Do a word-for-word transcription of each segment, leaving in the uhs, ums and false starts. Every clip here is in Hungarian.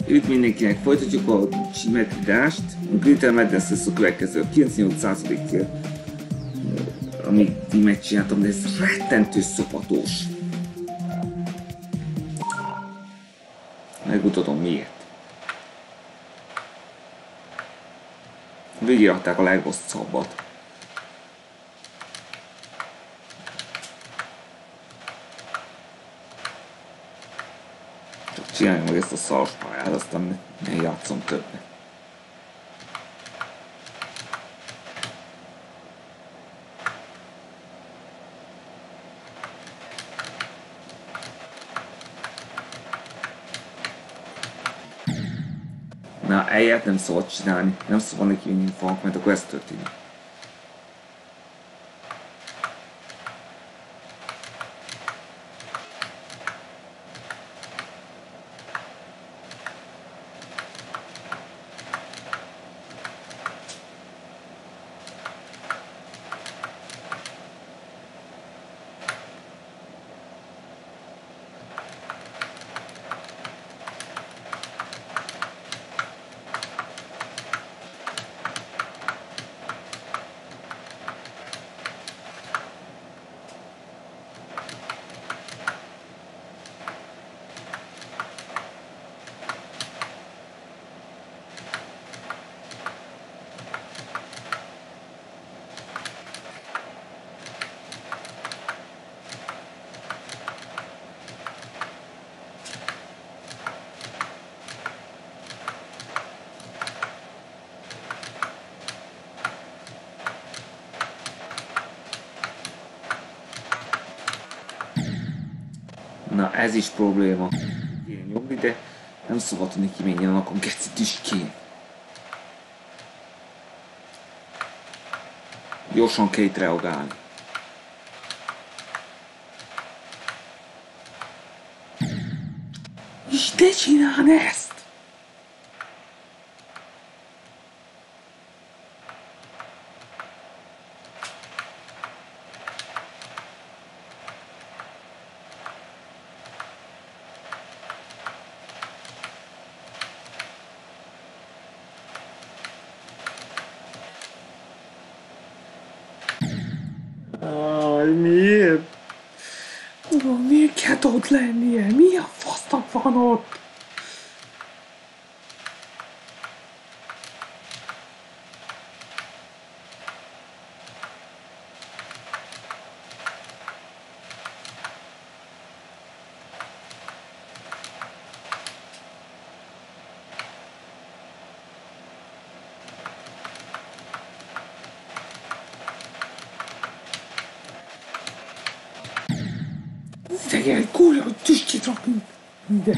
Üdv mindenkinek, folytatjuk a csimetridást. A Greater Madness lesz a következő, kilencvennyolc százalékért, amit így megcsináltam, de ez rettentő szopatós. Megmutatom miért. Végigrakták a legrosszabbat. Csak csináljam meg ezt a szaros pályát, aztán ne játszom többet. Na, elját nem szabad csinálni, nem szabad neki vinni falak, mert akkor ez történik. Na, ez is probléma. Kéne nyomni, de nem szabad, hogy neki menjen, akkor gecit is kéne. Gyorsan kell itt reagálni. És ne csinálj ezt! Aj, miért? Tudom, miért kell ott lennie? Mi a fasznak van ott? Idegen, kurva, hogy tüskét rakni ide.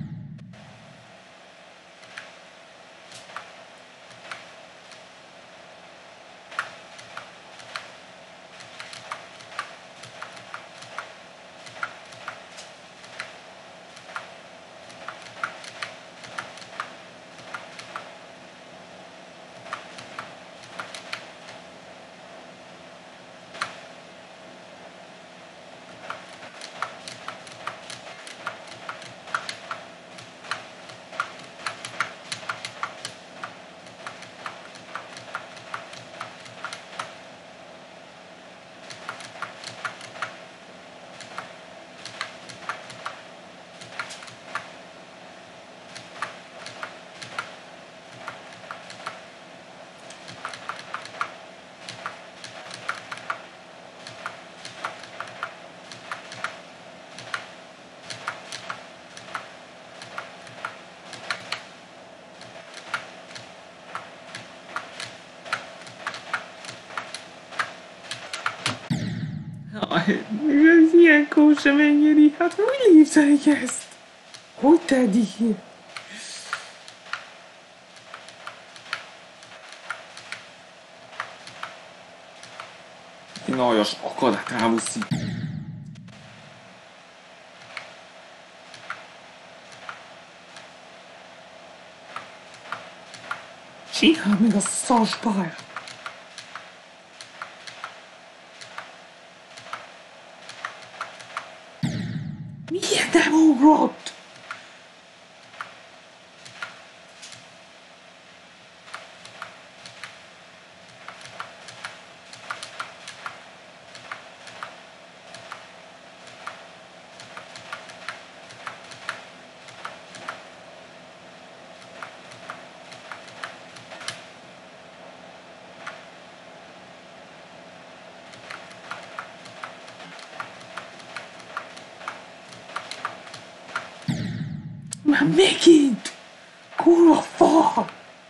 Ez ilyenkor sem engedi, hát hogy lépzelik ezt? Hogy tehetik ki? Najas akarat ráviszi. Csinál meg a szars pályát! Miért nem ugrott? Már megint! Kurva fa!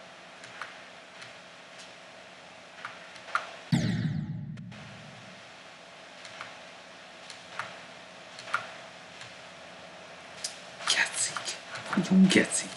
Gecik! Nagyon gecik!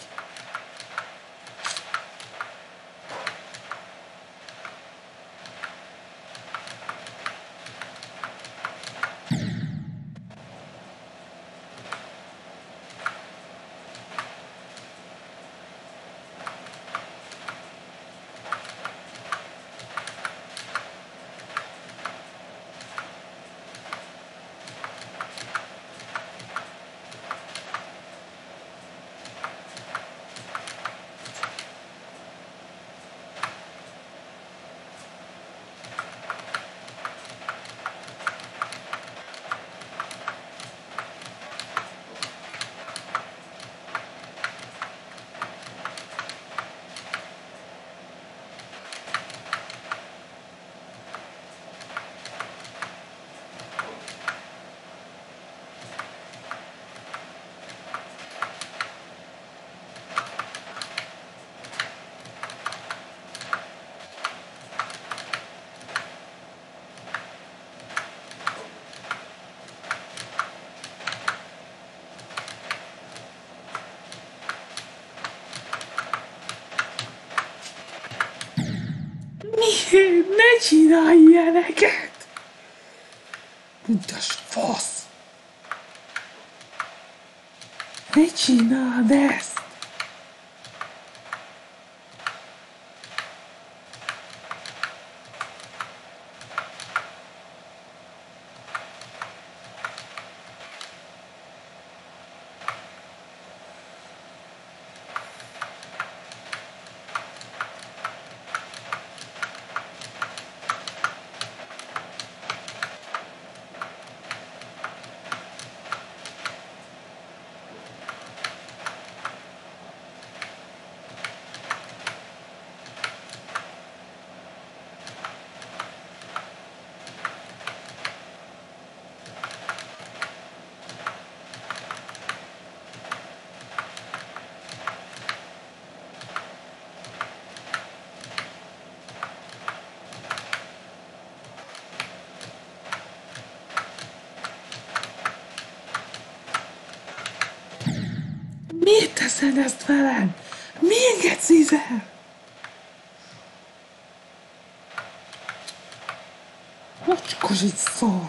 Miért ne csinálj ilyeneket? Buntas fasz! Ne csináld ezt! Miért teszed ezt velem? Miért gecizel? Macskos itt szar!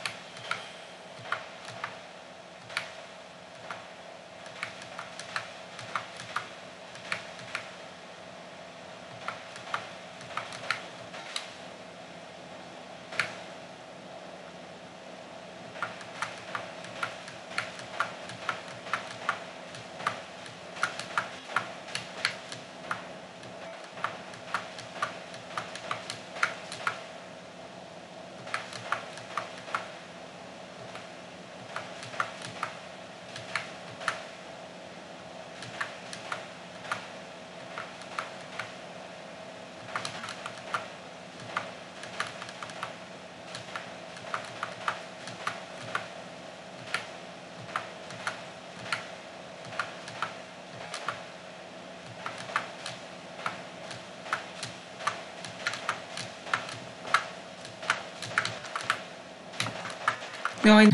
Jaj,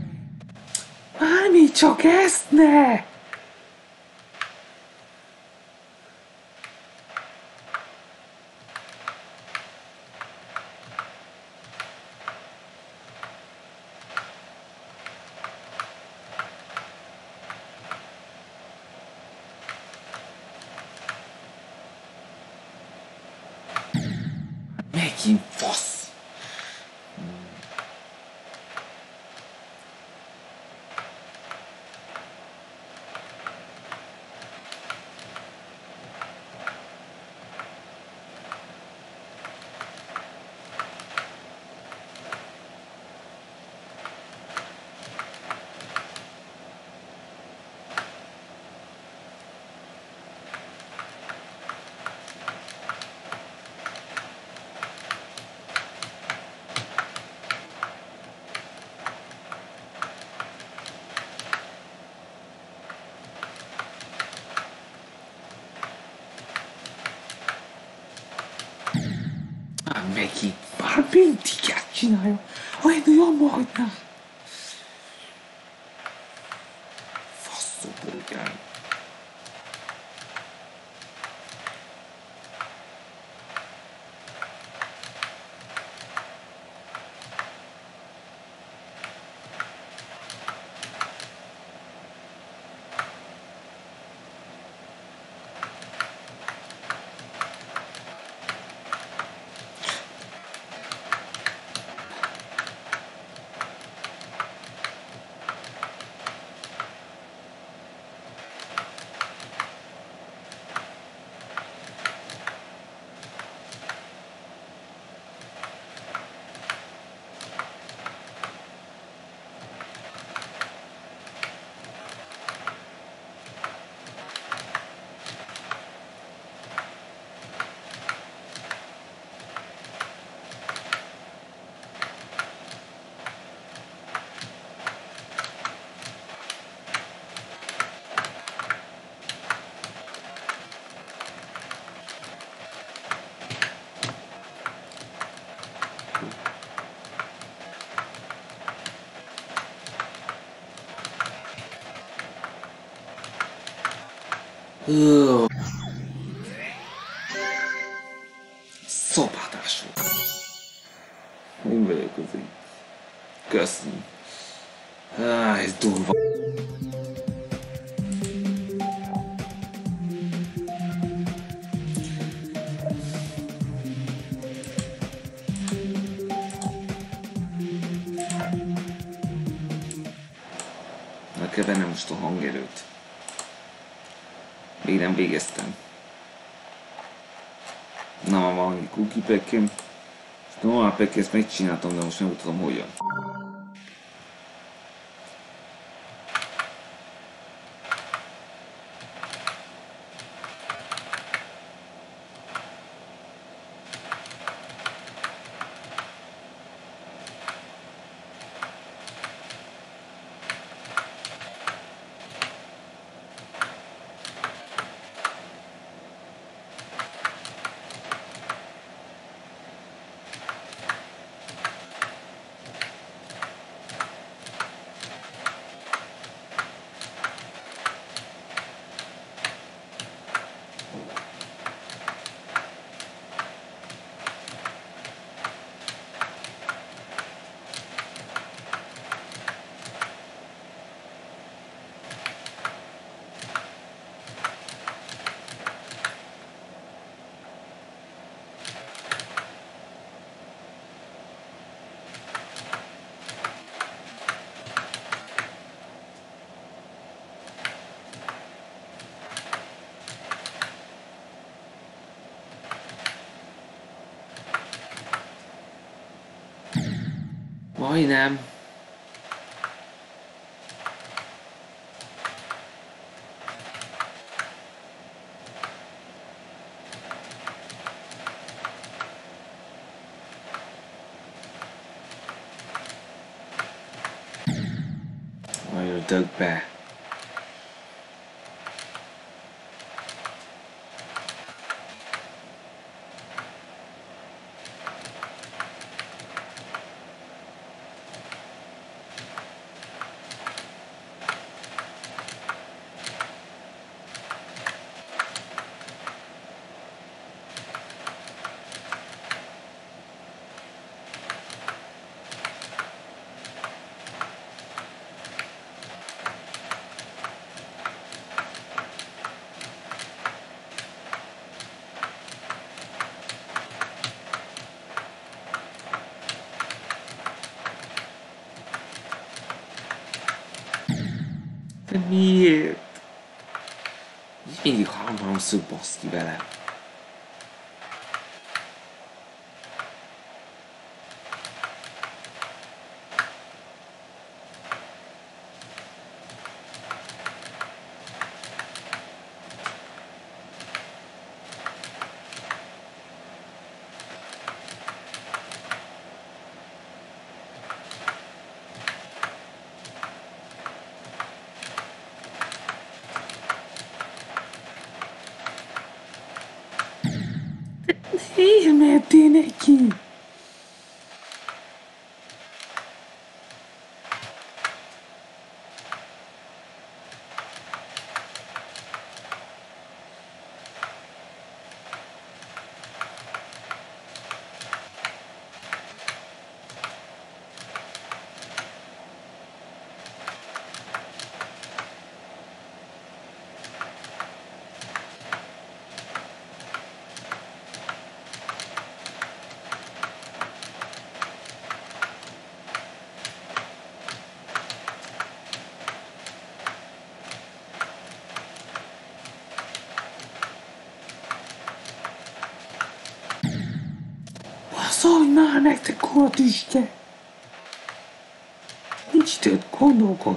Ámi, csak ezt ne! Megint fasz! neki bár bintikát csinálja, olyan olyan majdnem. Faszopolgál. Szopatású. Én vagyok az így. Köszönöm. Ah, ez durva. Meg kell vennem most a hangerőt. Még nem végeztem. Na, van valami cookie packem. Normál pack, ezt megcsináltam, de most nem tudom hogyan. Majdnem. Majd dög be. De miért? Mindig háromszor baszki vele. Miért mentél neki? Szólj már nektek, kurva tüske! Nincs időt gondolkodni.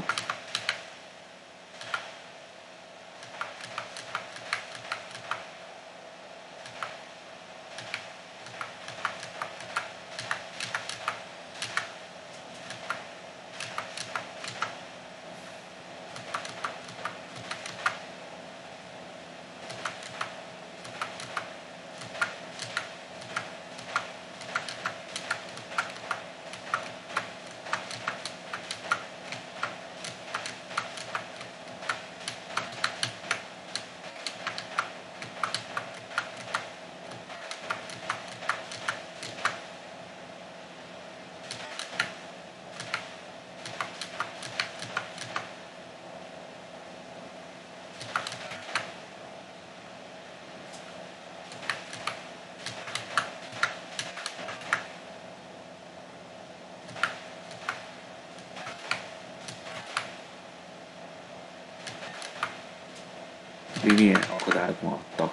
Milyen akadályok maradtak.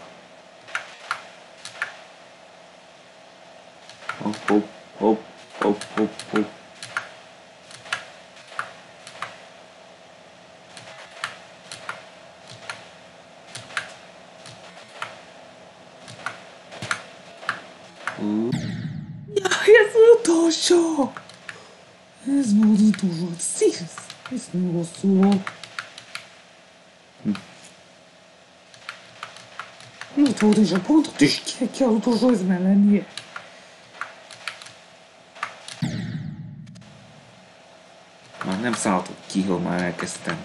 Hopp, hopp, hopp, hopp, hopp, hopp. Jaj, ez utolsó! Ez volt utolsó, szívsz! Ez nem rosszul volt. Ott volt is a pontot is ki kell utolsó izben lennie. Már nem szálltok ki, ha már elkezdtem.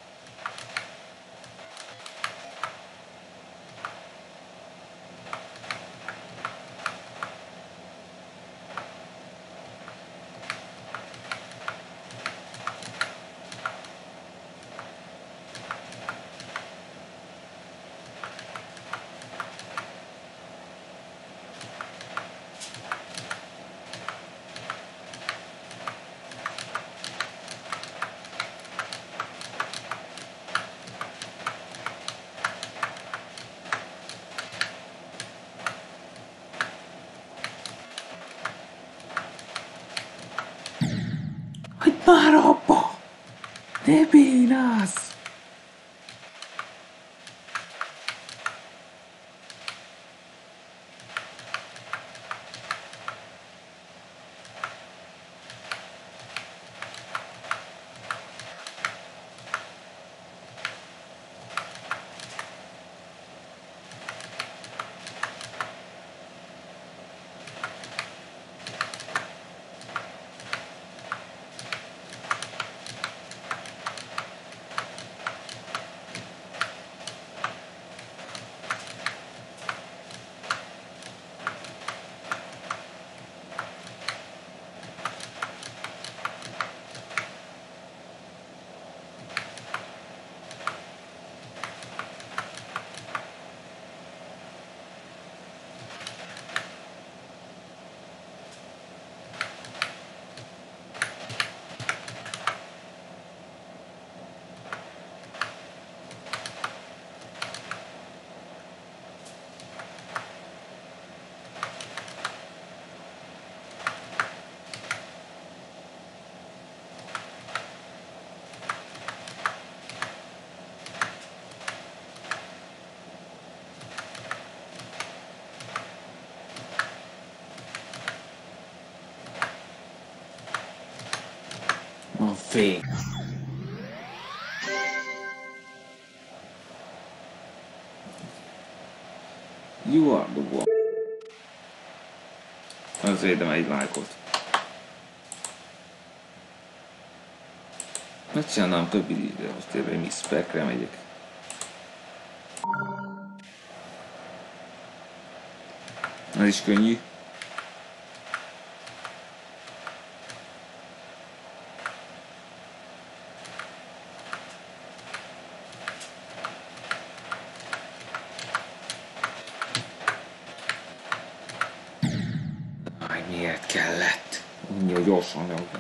Hagyd már abba! Ne bénázz! A fény. You are the one. Az védem egy lájkot. Megcsinálnám többi időre, most tényleg mi specre megyek. Ez is könnyű. Miért kellett? Annyira gyorsan leugrat.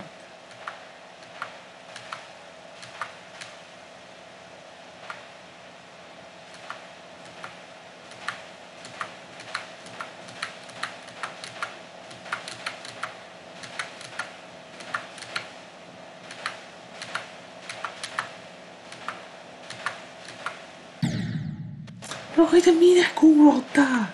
Jaj, de minek ugrottál?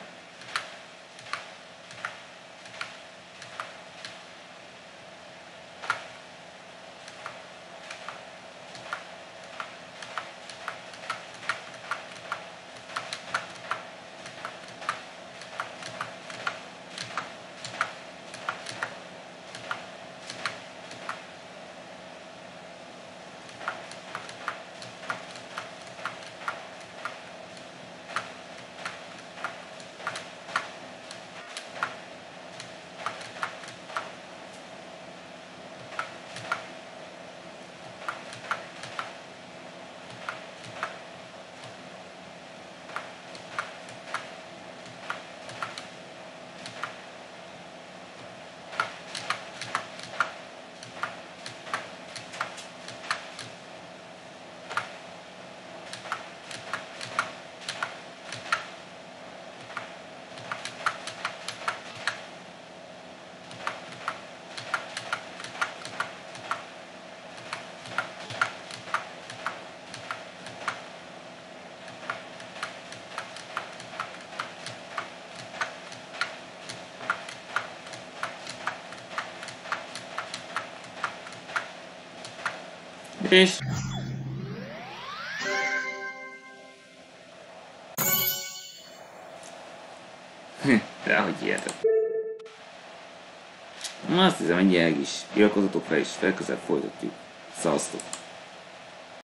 És... Dehogy hihetek. Azt hiszem, ennyi el is. Iratkozzatok fel és legközelebb folytatjuk. Szavaztok!